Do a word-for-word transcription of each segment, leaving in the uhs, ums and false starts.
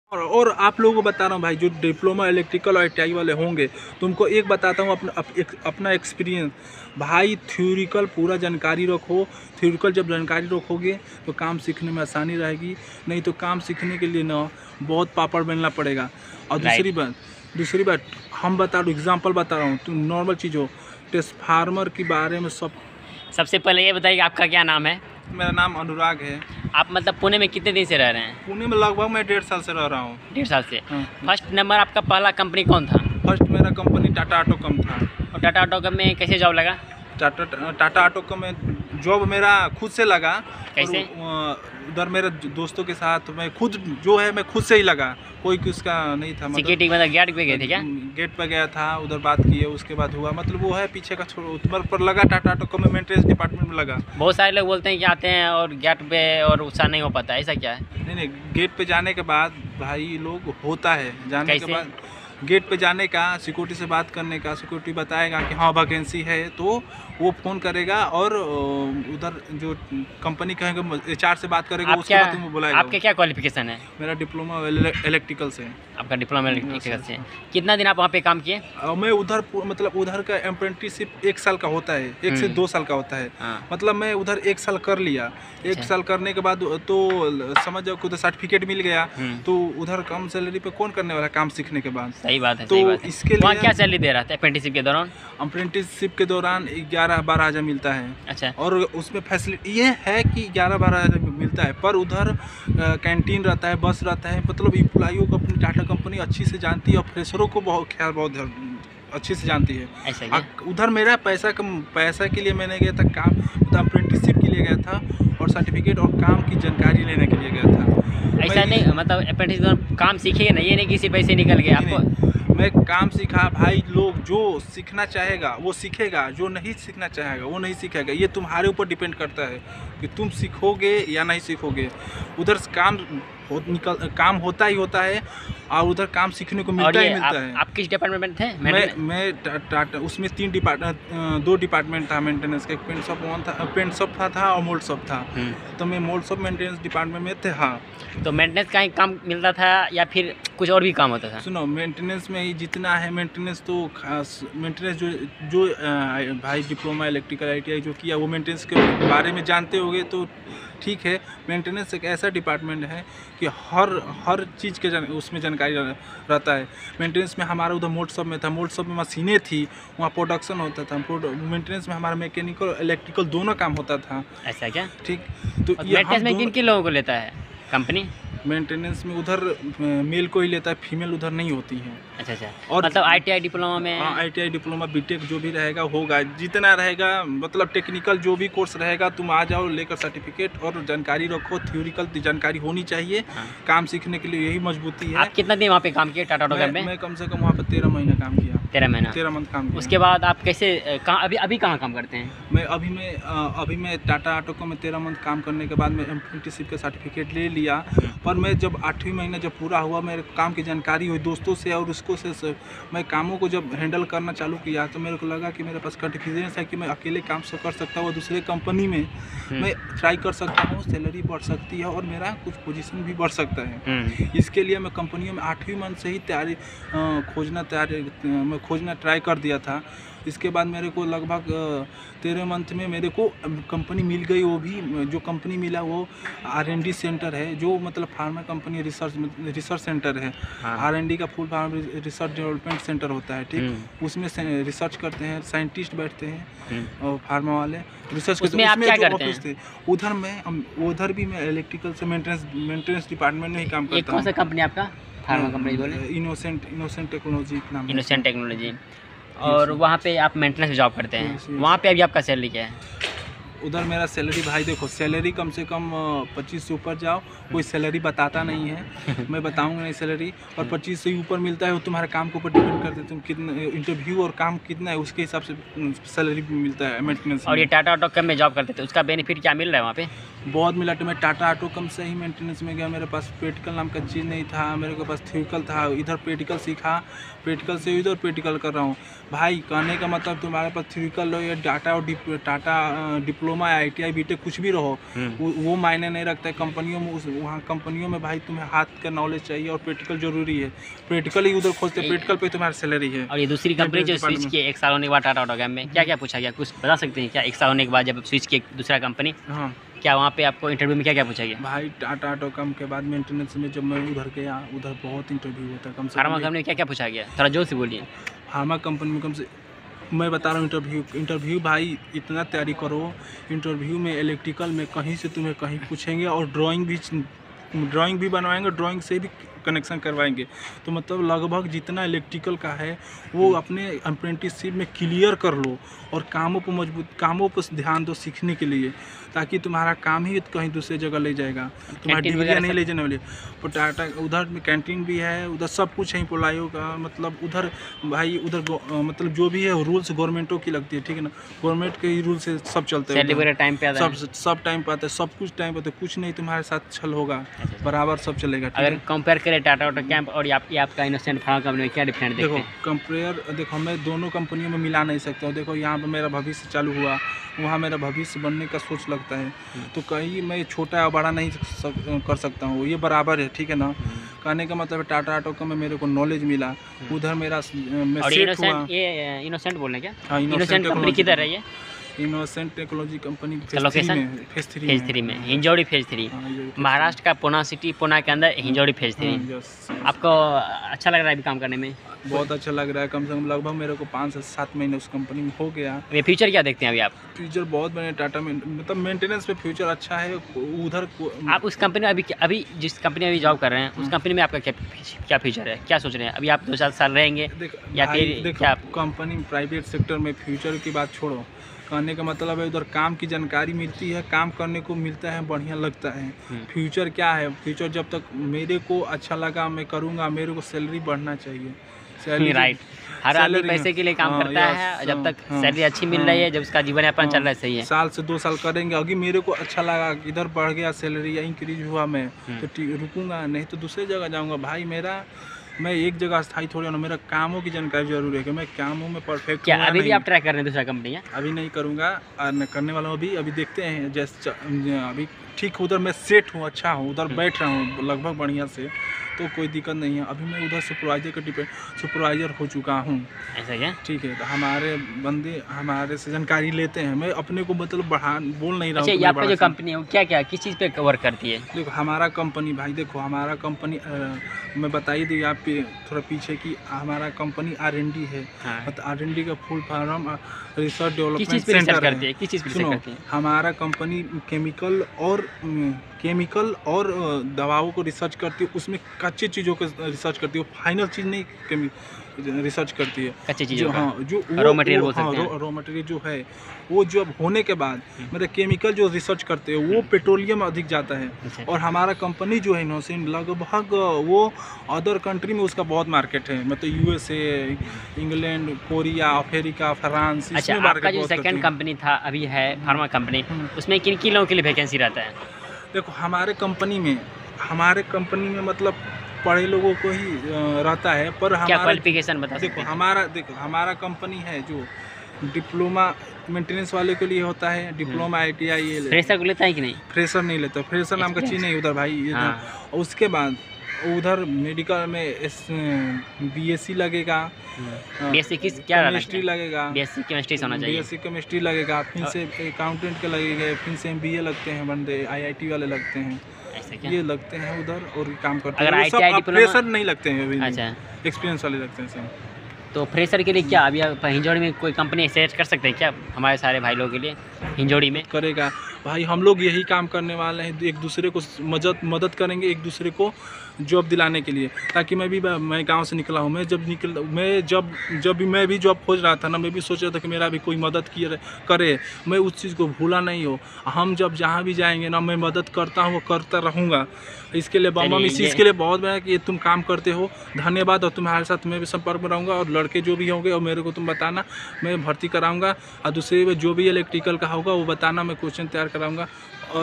और और आप लोगों को बता रहा हूँ भाई, जो डिप्लोमा इलेक्ट्रिकल और आई टी आई वाले होंगे, तुमको एक बताता हूँ अपना अप, एक, अपना एक्सपीरियंस भाई। थ्योरिकल पूरा जानकारी रखो। थ्योरिकल जब जानकारी रखोगे तो काम सीखने में आसानी रहेगी, नहीं तो काम सीखने के लिए ना बहुत पापड़ बेलना पड़ेगा। और दूसरी बात दूसरी बात हम बता रहा हूँ, एग्जाम्पल बता रहा हूँ, तुम नॉर्मल चीज़ हो, ट्रांसफार्मर के बारे में सब। सबसे पहले ये बताइए आपका क्या नाम है? मेरा नाम अनुराग है। आप मतलब पुणे में कितने दिन से रह रहे हैं? पुणे में लगभग मैं डेढ़ साल से रह रहा हूँ। डेढ़ साल से। हाँ। फर्स्ट नंबर आपका पहला कंपनी कौन था? फर्स्ट मेरा कंपनी टाटा ऑटोकम था। और टाटा ऑटोकम में कैसे जॉब लगा? टाटा टाटा ऑटोकम में जॉब मेरा खुद से लगा। कैसे? उधर मेरे दोस्तों के साथ मैं खुद जो है मैं खुद से ही लगा, कोई किसका नहीं था। सिक्योरिटी मतलब गेट पे गए थे क्या? गेट पे गया था, उधर बात किए, उसके बाद हुआ, मतलब वो है पीछे का छोड़ उधर पर लगा। टाटा ऑटोकम में मेंटेनेंस डिपार्टमेंट में लगा। बहुत सारे लोग बोलते हैं कि आते हैं और गेट पे और उसका नहीं हो पाता, ऐसा क्या है? नहीं नहीं, गेट पे जाने के बाद भाई लोग होता है, जाने कैसे? के बाद गेट पे जाने का, सिक्योरिटी से बात करने का, सिक्योरिटी बताएगा कि हाँ वैकेंसी है, तो वो फ़ोन करेगा और उधर जो कंपनी कहेंगे एच आर से बात करेगा, उसके बाद तुम्हें बुलाएगा। आपके क्या क्वालिफिकेशन है? मेरा डिप्लोमा इलेक्ट्रिकल से। आपका डिप्लोमा इलेक्ट्रिकल से। कितना दिन आप वहाँ पे काम किए? मैं उधर मतलब उधर का अप्रेंटिसशिप एक साल का होता है, एक से दो साल का होता है। हाँ। मतलब मैं उधर एक साल कर लिया। एक साल करने के बाद तो समझ जाओ कि उधर सर्टिफिकेट मिल गया, तो उधर कम सैलरी पे कौन करने वाला काम सीखने के बाद। सही बात है। तो सही बात है। इसके लिए वहाँ क्या सैलरी दे रहा था अप्रेंटिसशिप के दौरान? अप्रेंटिसशिप के दौरान ग्यारह बारह हज़ार मिलता है। अच्छा। और उसमें फैसिलिटी ये है कि ग्यारह बारह हज़ार मिलता है, पर उधर कैंटीन रहता है, बस रहता है, मतलब एम्प्लॉइयों को अपनी टाटा कंपनी अच्छी से जानती है और फ्रेशरों को बहुत ख्याल बहुत अच्छी से जानती है। ऐसा है। उधर मेरा पैसा कम पैसा के लिए मैंने गया था, काम उधर अप्रेंटिसशिप के लिए गया था और सर्टिफिकेट और काम की जानकारी लेने के लिए गया था। ऐसा नहीं मतलब अप्रेंटिस काम सीखेगा ना, ये नहीं किसी पैसे निकल गए आपको? मैं काम सीखा भाई। लोग जो सीखना चाहेगा वो सीखेगा, जो नहीं सीखना चाहेगा वो नहीं सीखेगा। ये तुम्हारे ऊपर डिपेंड करता है कि तुम सीखोगे या नहीं सीखोगे। उधर काम हो, निकल काम होता ही होता है और उधर काम सीखने को मिलता ही मिलता आप, है। आप किस डिपार्टमेंट थे? मैं मैं टाटा उसमें तीन डिपार्टमेंट दो डिपार्टमेंट था मेंटेनेंस का। एक पेंट शॉप वन था, पेंट शॉप था, था और मोल्ड शॉप था। तो मैं मोल्ड शॉप मेंटेनेंस डिपार्टमेंट में थे। हाँ। तो मेंटेनेंस का ही काम मिलता था या फिर कुछ और भी काम होता था? सुनो, मेंटेनेंस में ही जितना है मेंटेनेंस, तो खास मेंटेनेंस जो जो भाई diploma electrical I T I जो किया वो मेंटेनेंस के बारे में जानते होंगे तो ठीक है। मेंटेनेंस एक ऐसा डिपार्टमेंट है कि हर हर चीज़ के जान, उसमें जानकारी रहता है। मेंटेनेंस में हमारा उधर मोल्ड शॉप में था, मोल्ड शॉप में मशीनें थी, वहाँ प्रोडक्शन होता था। मेंटेनेंस में हमारा मैकेनिकल इलेक्ट्रिकल दोनों काम होता था। ऐसा क्या? ठीक। तो मेंटेनेंस में किन किन लोगों को लेता है कंपनी? मेंटेनेंस में उधर मेल को ही लेता है, फीमेल उधर नहीं होती है। अच्छा अच्छा। और मतलब आई टी आई डिप्लोमा में? हाँ, I T I diploma B Tech जो भी रहेगा होगा, जितना रहेगा, मतलब टेक्निकल जो भी कोर्स रहेगा, तुम आ जाओ लेकर सर्टिफिकेट और जानकारी रखो। थ्योरिकल जानकारी होनी चाहिए। हाँ। काम सीखने के लिए यही मजबूती है। आप कितना दिन वहाँ पे काम किए टाटा ऑटोकम में? मैं कम से कम वहाँ पर तेरह महीना काम किया। तेरह महीना तेरह मंथ काम किया। उसके बाद आप कैसे कहाँ अभी अभी कहाँ काम करते हैं? मैं अभी मैं अभी मैं टाटा ऑटोकम में तेरह मंथ काम करने के बाद मैं अप्रेंटिसशिप का सर्टिफिकेट ले लिया। पर मैं जब आठवीं महीना जब पूरा हुआ, मेरे काम की जानकारी हुई दोस्तों से और उसको से, से मैं कामों को जब हैंडल करना चालू किया तो मेरे को लगा कि मेरे पास कॉन्फिडेंस है कि मैं अकेले काम से कर सकता हूँ, दूसरे कंपनी में मैं ट्राई कर सकता हूँ, सैलरी बढ़ सकती है और मेरा कुछ पोजीशन भी बढ़ सकता है। इसके लिए मैं कंपनियों में आठवीं मंथ से ही तैयारी खोजना तैयारी मैं खोजना ट्राई कर दिया था। इसके बाद मेरे को लगभग तेरह मंथ में मेरे को कंपनी मिल गई। वो भी जो कंपनी मिला वो आर एन डी सेंटर है, जो मतलब pharma company research research centre है। आर एन डी का full form research development centre होता है। ठीक। उसमें रिसर्च करते हैं, साइंटिस्ट बैठते हैं और फार्मा वाले रिसर्च उसमें आप क्या करते हैं? उधर में उधर भी मैं इलेक्ट्रिकल से मेंटेनेंस मेंटेनेंस डिपार्टमेंट में ही काम करता हूँ। कौन सा कंपनी आपका? फार्मा कंपनी बोले? इनोसेंट इनोसेंट टेक्नोलॉजी नाम। Innocent technology. और वहाँ पे आप मेंटेनेंस में जॉब करते हैं। वहाँ पे अभी आपका सैलरी क्या है? उधर मेरा सैलरी भाई देखो, सैलरी कम से कम पच्चीस से ऊपर जाओ, कोई सैलरी बताता नहीं है, मैं बताऊंगा नहीं सैलरी। और पच्चीस से ऊपर मिलता है वो तुम्हारे काम के ऊपर डिपेंड करते हैं, तुम कितना इंटरव्यू और काम कितना है उसके हिसाब से सैलरी मिलता है मेंटेनेंस। और ये टाटा ऑटोकम में जॉब करते थे, उसका बेनिफिट क्या मिल रहा है वहाँ पे? बहुत मिला। तो मैं टाटा ऑटोकम से ही मेंटेनेंस में गया, मेरे पास प्रैक्टिकल नाम का चीज़ नहीं था, मेरे को पास थ्योरिकल था। इधर प्रैक्टिकल सीखा, प्रैक्टिकल से इधर प्रैक्टिकल कर रहा हूँ भाई। कहने का मतलब तुम्हारे पास थ्योरिकल हो या डाटा और Tata diplo diploma I T I B tech कुछ भी रहो, हम्म। वो, वो मायने नहीं रखता है। कंपनियों में उस वहाँ कंपनियों में भाई तुम्हें हाथ का नॉलेज चाहिए और प्रैक्टिकल जरूरी है। प्रैक्टिकल ही उधर खोजते हैं, प्रैक्टिकल पे तुम्हारी सैलरी है। और ये दूसरी कंपनी जो स्विच की एक साल होने के बाद टाटा ऑटोकैम में क्या क्या पूछा गया, कुछ बता सकते हैं क्या? एक साल होने के बाद जब स्विच की दूसरा कंपनी, हाँ क्या वहाँ पे आपको इंटरव्यू में क्या क्या पूछा गया? भाई टाटा ऑटोकॉम के बाद मेंटेनेंस में जब मैं उधर गया, उधर बहुत इंटरव्यू होता है। कम से फार्मा कम कंपनी में क्या क्या पूछा गया, थोड़ा जोर से बोलिए। फार्मा कंपनी में कम से मैं बता रहा हूँ इंटरव्यू इंटरव्यू भाई इतना तैयारी करो। इंटरव्यू में इलेक्ट्रिकल में कहीं से तुम्हें कहीं पूछेंगे और ड्राइंग भी ड्राइंग भी बनवाएंगे, ड्राइंग से भी कनेक्शन करवाएंगे। तो मतलब लगभग जितना इलेक्ट्रिकल का है वो अपने अप्रेंटिसशिप में क्लियर कर लो और कामों पर मजबूत कामों पर ध्यान दो सीखने के लिए, ताकि तुम्हारा काम ही कहीं दूसरे जगह ले जाएगा, तुम्हारा डिग्रियाँ नहीं ले जाने वाली। तो टाटा उधर में कैंटीन भी है, उधर सब कुछ है एम्प्लॉयों का। मतलब उधर भाई उधर मतलब जो भी है रूल्स गवर्नमेंटों की लगती है, ठीक है ना, गवर्नमेंट के ही रूल से सब चलते हैं। सैलरी टाइम पे आता है, सब सब टाइम पे आता है, सब कुछ टाइम पे आता है, कुछ नहीं तुम्हारे साथ छल होगा, बराबर सब चलेगा। ठीक अगर है? कंपेयर करें टाटा ऑटोकैम और आप, ये आपका इनोसेंट फार्मा कंपनी में क्या डिफरेंट देखते देखो हैं? कंपेयर देखो मैं दोनों कंपनियों में मिला नहीं सकता हूँ। देखो यहाँ पे मेरा भविष्य चालू हुआ, वहाँ मेरा भविष्य बनने का सोच लगता है, तो कहीं मैं छोटा या बड़ा नहीं सक, कर सकता हूँ, ये बराबर है। ठीक है ना, कहने का मतलब टाटा ऑटोकॉम में मेरे को नॉलेज मिला, उधर मेरा मैं और सेट हुआ। इनोसेंट, ये इनोसेंट बोल रहे हैं क्या? हाँ, इनोसेंट कंपनी टेक्नोलॉजी किधर है ये? Innocent technology company phase three location? में फेज थ्री फेज थ्री में, हिंजौड़ी फेज थ्री, हाँ, ये फेज महाराष्ट्र का पुणे सिटी, पुणे के अंदर हिंजौड़ी फेज थ्री। थ्री। हाँ, यस। आपको अच्छा लग रहा है अभी काम करने में? बहुत अच्छा लग रहा है। कम से कम लगभग मेरे को पाँच से सात महीने उस कंपनी में हो गया। ये फ्यूचर क्या देखते हैं अभी आप? फ्यूचर बहुत बने टाटा में, मतलब मेंटेनेंस में फ्यूचर अच्छा है। उधर को- आप उस कंपनी में अभी अभी जिस कंपनी में अभी जॉब कर रहे हैं, उस कंपनी में आपका क्या क्या फ्यूचर है, क्या सोच रहे हैं? अभी आप दो चार साल रहेंगे देख या भाई, फिर देखो क्या? कंपनी प्राइवेट सेक्टर में फ्यूचर की बात छोड़ो, कहने का मतलब है उधर काम की जानकारी मिलती है, काम करने को मिलता है, बढ़िया लगता है। फ्यूचर क्या है? फ्यूचर जब तक मेरे को अच्छा लगा मैं करूँगा, मेरे को सैलरी बढ़ना चाहिए। सैलरी राइट, हर आदमी सैलरी- पैसे के लिए काम हाँ, करता यस, है, जब तक हाँ, सैलरी अच्छी मिल हाँ, रही है, जब उसका जीवन यापन चल रहा है, सही है। साल से दो साल करेंगे, अगर मेरे को अच्छा लगा कि इधर बढ़ गया सैलरी या इंक्रीज हुआ मैं तो ठीक रुकूंगा, नहीं तो दूसरी जगह जाऊंगा। भाई मेरा मैं एक जगह स्थायी थोड़ी हूँ, मेरा कामों की जानकारी जरूर है कि मैं कामों में परफेक्ट क्या हूँ या अभी भी नहीं। आप ट्राई कर रहे हैं दूसरा कंपनी है? अभी नहीं करूँगा और न करने वाला हूँ। अभी अभी देखते हैं जैसे अभी ठीक उधर मैं सेट हूँ, अच्छा हूँ, उधर बैठ रहा हूँ लगभग बढ़िया से, तो कोई दिक्कत नहीं है। अभी मैं उधर सुपरवाइजर का डिपेंड सुपरवाइजर हो चुका हूँ। ऐसा क्या? ठीक है, तो हमारे बंदे हमारे से जानकारी लेते हैं, मैं अपने को मतलब बढ़ा बोल नहीं रहा अच्छा, हूँ कि ये मैं आपका बड़ा जो सा- कंपनी है वो क्या क्या किस चीज़ पे कवर करती है? देखो हमारा कंपनी भाई देखो हमारा कंपनी मैं बता ही दी आप पे थोड़ा पीछे की, हमारा कंपनी आर एन डी है। हाँ। तो आर एन डी का फुल फॉर्म रिसर्च किस डेवलपमेंट चीज़ पे रिसर्च सेंटर करती है? किस चीज़ पे रिसर्च सुनो, करती है? हमारा कंपनी केमिकल और केमिकल और अ, दवाओं को रिसर्च करती है, उसमें कच्चे चीज़ों को रिसर्च करती है, फाइनल चीज़ नहीं केमी रिसर्च करती है। कच्ची जो चीज़ों का? हाँ जो रॉ मटेरियल बोल सकते हैं। रॉ मटेरियल जो है वो जब होने के बाद मतलब केमिकल जो रिसर्च करते हैं वो पेट्रोलियम अधिक जाता है। अच्छा। और हमारा कंपनी जो है नौसिन लगभग वो अदर कंट्री में उसका बहुत मार्केट है, मतलब USA, England, Korea, Africa, France, अच्छा, इसमें आपका मार्केट जो बहुत करती सेकंड है। कंपनी था अभी है फार्मा कंपनी, हम्म। उसमें किन किन लोगों के लिए वैकेंसी रहता है? देखो हमारे कंपनी में हमारे कंपनी में मतलब पढ़े लोगों को ही अ, रहता है, पर क्या हमारा क्वालिफिकेशन बता सकते देखो हैं? हमारा देखो हमारा कंपनी है जो डिप्लोमा मेंटेनेंस वाले के लिए होता है, diploma I T I. Fresher को लेता है कि नहीं? फ्रेशर नहीं लेता, फ्रेशर नाम का चीज़ नहीं उधर भाई इधर। हाँ। और उसके बाद उधर मेडिकल में एस बी एस सी लगेगा, बीएससी किस क्या रहना केमिस्ट्री चाहिए? लगेगा, बीएससी केमिस्ट्री से होना बी चाहिए। एस सी केमिस्ट्री लगेगा, फिर से अकाउंटेंट के लगेगा, फिर से एम बी ए लगते हैं बंदे, आई आई टी वाले लगते हैं, ऐसा क्या? ये लगते हैं उधर और काम करते अगर हैं। I T I diploma- fresher नहीं लगते हैं अभी, अच्छा, एक्सपीरियंस वाले लगते हैं सब। तो फ्रेशर के लिए क्या अभी आप हिंजौड़ी में कोई कंपनी सर्च कर सकते हैं क्या हमारे सारे भाई लोगों के लिए हिंजौड़ी में? करेगा भाई, हम लोग यही काम करने वाले हैं, एक दूसरे को मदद मदद करेंगे, एक दूसरे को जॉब दिलाने के लिए। ताकि मैं भी मैं गांव से निकला हूँ, मैं जब निकल मैं जब जब भी मैं भी जॉब खोज रहा था ना, मैं भी सोच रहा था कि मेरा भी कोई मदद किए करे, मैं उस चीज़ को भूला नहीं हो। हम जब जहाँ भी जाएंगे ना, मैं मदद करता हूँ, करता रहूँगा। इसके लिए बम्बा चलिए, इस ये- चीज़ के लिए बहुत बड़ा कि ये तुम काम करते हो, धन्यवाद। और तुम्हारे साथ मैं भी संपर्क में रहूँगा, और लड़के जो भी होंगे और मेरे को तुम बताना, मैं भर्ती कराऊँगा। और दूसरे जो भी इलेक्ट्रिकल का होगा वो बताना, मैं क्वेश्चन तैयार कराऊँगा। और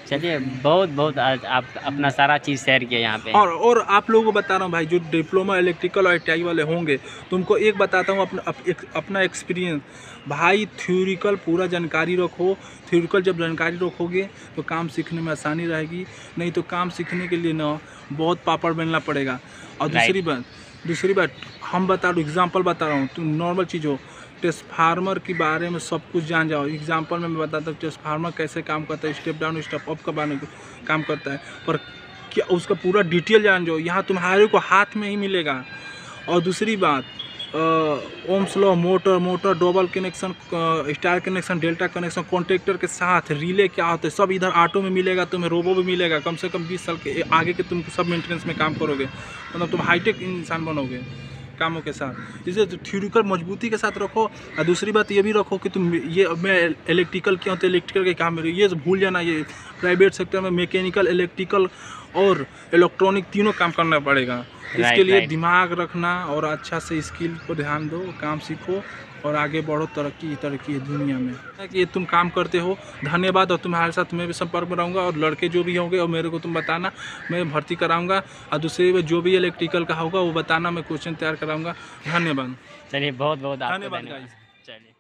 चलिए, बहुत बहुत आज आप अपना सारा चीज़ शेयर किया यहाँ पे। और और आप लोगों को बता रहा हूँ भाई, जो डिप्लोमा इलेक्ट्रिकल और आई टी आई वाले होंगे, तुमको एक बताता हूँ अपना अप, एक, अपना एक्सपीरियंस भाई। थ्योरिकल पूरा जानकारी रखो। थ्योरिकल जब जानकारी रखोगे तो काम सीखने में आसानी रहेगी, नहीं तो काम सीखने के लिए ना बहुत पापड़ बेलना पड़ेगा। और दूसरी बात दूसरी बात हम बता रहा हूँ, एग्जाम्पल बता रहा हूँ, तुम नॉर्मल चीज़ हो, ट्रांसफार्मर के बारे में सब कुछ जान जाओ। एग्जांपल में मैं बताता हूँ ट्रांसफार्मर कैसे काम करता है, स्टेप डाउन स्टेप अप का बारे में काम करता है, पर क्या उसका पूरा डिटेल जान जाओ, यहाँ तुम्हारे को हाथ में ही मिलेगा। और दूसरी बात Ohm's law, motor motor double connection, star connection, delta connection, contractor के साथ रिले क्या होता है, सब इधर ऑटो में मिलेगा, तुम्हें रोबो भी मिलेगा। कम से कम बीस साल के आगे के तुम सब मेंटेनेंस में काम करोगे, मतलब तुम हाईटेक इंसान बनोगे कामों के साथ। इसे थ्योरिकल मजबूती के साथ रखो। और दूसरी बात ये भी रखो कि तुम ये मैं इलेक्ट्रिकल क्या होता है, इलेक्ट्रिकल के काम में ये भूल जाना। ये प्राइवेट सेक्टर में मैकेनिकल, इलेक्ट्रिकल और इलेक्ट्रॉनिक तीनों काम करना पड़ेगा। इसके लिए दिमाग रखना और अच्छा से स्किल पर ध्यान दो, काम सीखो और आगे बढ़ो। तरक्की ही तरक्की है दुनिया में कि ये तुम काम करते हो। धन्यवाद। और तुम्हारे साथ मैं भी संपर्क में रहूँगा, और लड़के जो भी होंगे और मेरे को तुम बताना, मैं भर्ती कराऊंगा। और दूसरे जो भी इलेक्ट्रिकल का होगा वो बताना, मैं क्वेश्चन तैयार कराऊंगा। धन्यवाद। चलिए, बहुत बहुत आपको धन्यवाद धन्यवाद। गाइस। चलिए।